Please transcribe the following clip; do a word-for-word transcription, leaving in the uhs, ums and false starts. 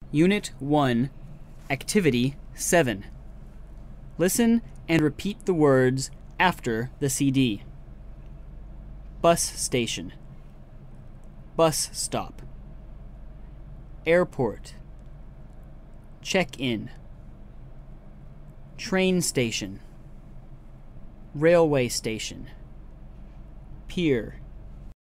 Unit one, Activity seven. Listen and repeat the words after the C D. Bus station. Bus stop. Airport. Check-in. Train station. Railway station. Pier.